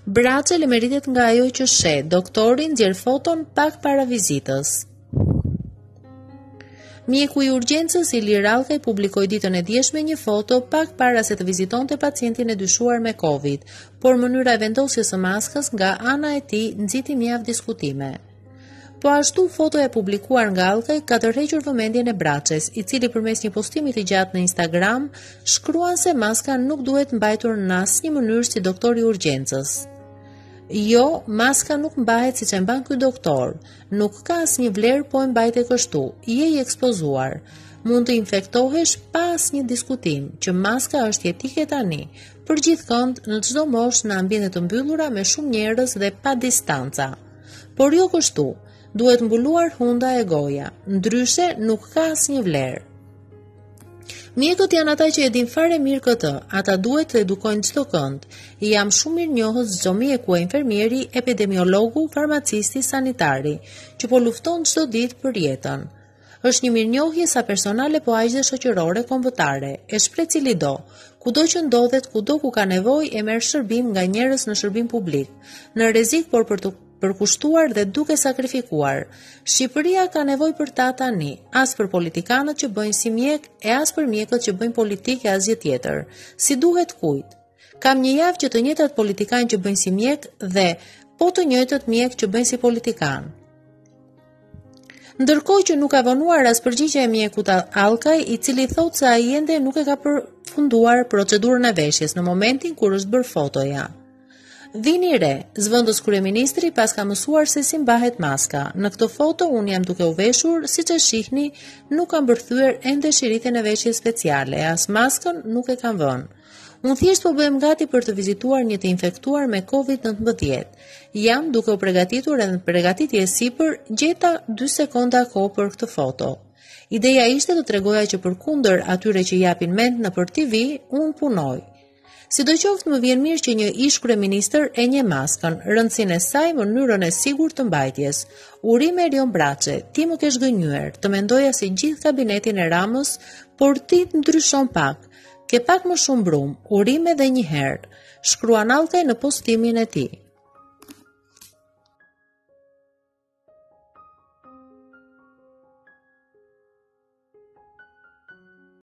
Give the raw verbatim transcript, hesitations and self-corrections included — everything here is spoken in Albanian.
Braçe lëmeritet nga ajo që sheh, doktori nxjerr foton pak para vizitës. Mjeku i urgjencës Ilir Allkaj publikoi ditën e djeshme një foto pak para se të vizitonte pacientin e dyshuar me Covid, por mënyra e vendosjes së maskës nga ana e tij nxiti mjaft diskutime. Po ashtu fotoja e publikuar nga Allkaj ka tërhequr vëmendjen e Braçes, i cili përmes një postimi të gjatë në Instagram shkruan se maska nuk duhet mbajtur në asnjë mënyrë si doktori i urgjencës. Jo, maska nuk mbahet siç e mban ky doktor. Nuk ka asnjë vlerë po e mbajte kështu. Je i ekspozuar. Mund të infektohesh pa asnjë diskutim, që maska është jetike tani, për gjithkënd në çdo moshë në ambiente të mbyllura me shumë njerëz dhe pa distanca. Por jo kështu. Duhet mbuluar hunda e goja. Ndryshe nuk ka asnjë vlerë. Mjekët janë ata që e din fare mirë këtë, ata duhet të edukojnë çdo kënd. Jam shumë mirë njohës çdo mjeku e infermieri, epidemiologu, farmacisti, sanitari, që po lufton çdo ditë për jetën. Është një mirënjohje sa personale po aq dhe shoqërore kombëtare, e shpreh cili do. Kudo që ndodhet, kudo ku ka nevojë e merr shërbim nga njerëz në shërbim publik, në rrezik por për të përkushtuar dhe duke sakrifikuar. Shqipëria ka nevojë për ta tani, as për politikanët që bëjnë si mjek e as për mjekët që bëjnë politikë e asgjë tjetër. Si duhet kujt. Kam një javë që të njëjtat politikanë që bëjnë si mjek dhe po të njëjtët mjek që bëjnë si politikan. Ndërkohë që nuk ka vonuar as përgjigje e mjekut Allkaj, i cili thotë se ai ende nuk e ka përfunduar procedurën e veshjes në momentin kur është bërë fotoja. Vini re, zëvendës kryeministri pas ka mësuar se si mbahet maska. Në këtë foto unë jam duke u veshur, siç e shihni, nuk kam bërthyer ende shiritjen e veshjes speciale, as maskën nuk e kam vënë. Unë thjesht po bëhem gati për të vizituar një të infektuar me Covid nineteen. Jam duke u përgatitur edhe në përgatitje sipër, gjeta dy sekonda kohë për këtë foto. Ideja ishte të tregoja që përkundër atyre që japin mend nëpër T V, unë punoj. Sidoqoftë më vjen mirë që një ish kryeministër e njeh maskën, rëndësinë e saj, mënyrën e sigurt të mbajtjes. Urime Erion Braçe, ti më ke zgënjyer, të mendoja si gjithë kabinetin e Ramës, por ti ndryshon pak. Ke pak më shumë brum, urime edhe një herë, shkruan Allkaj në postimin e tij.